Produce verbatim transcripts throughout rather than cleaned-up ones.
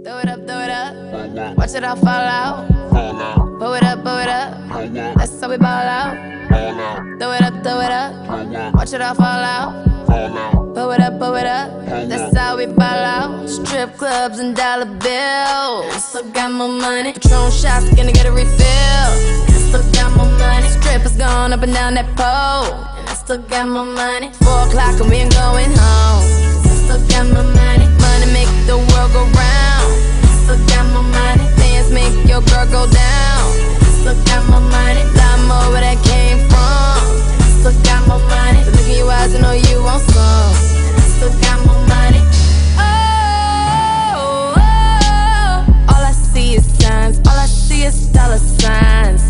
Throw it up, throw it up. Watch it all fall out. Blow it up, blow it up. That's how we ball out. Throw it up, throw it up. Watch it all fall out. Blow it up, blow it up. That's how we ball out. Strip clubs and dollar bills. Still got more money. Patron shots, gonna get a refill. Still got more money. Strippers going up and down that pole. And I still got more money. Four o'clock and we ain't going home. Cause I still got more money. Money make the world go round. Still got more money. Dance make your girl go down. Still got more money. Lot more where that came from. Still got more money. But look in your eyes, I know you want some. Still got more money. Oh, oh, all I see is signs. All I see is dollar signs.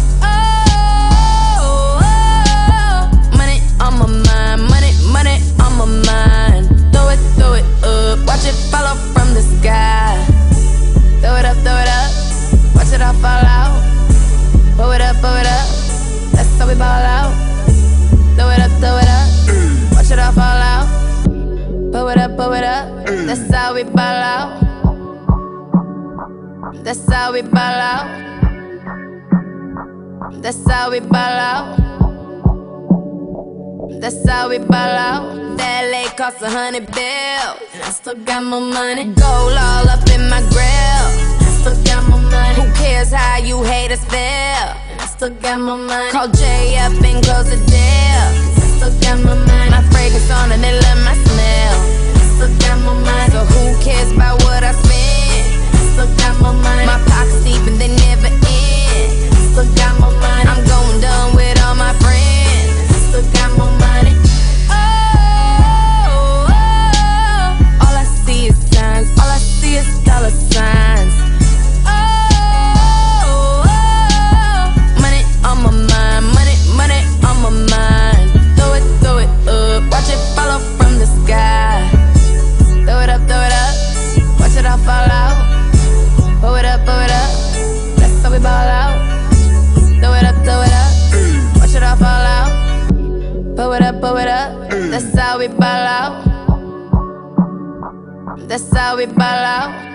Oh, oh, money on my mind. Money, money on my mind. Throw it, throw it up. Watch it follow from the sky. Throw it up, throw it up. Watch it all fall out. Blow it up, blow it up. That's how we ball out. Throw it up, throw it up. Watch it all fall out. Blow it up, blow it up. That's how we ball out. That's how we ball out. That's how we ball out. That's how we ball out. That L A cost a hundred bills. And I still got more money. Gold all up in my grill. I still got more money. Who cares how you haters feel? And I still got more money. Call Jay up and close the deal. Cause I still got more money. My fragrance on and they love my smell. I still got more money. So who cares about what I spend? I still got more money. My pockets deep and they never end. I still got more money. I'm going dumb with all my friends. I still got more money. Oh, oh, all I see is signs. All I see is dollar signs. Oh, oh, money on my mind. Money, money on my mind. Throw it, throw it up. Watch it follow from the sky. Throw it up, throw it up. Watch it all fall out. Blow it up, blow it up. That's how we ball out. Throw it up, throw it up. Watch it all fall out. Blow it up, blow it up. That's how we ball out. That's how we ball out.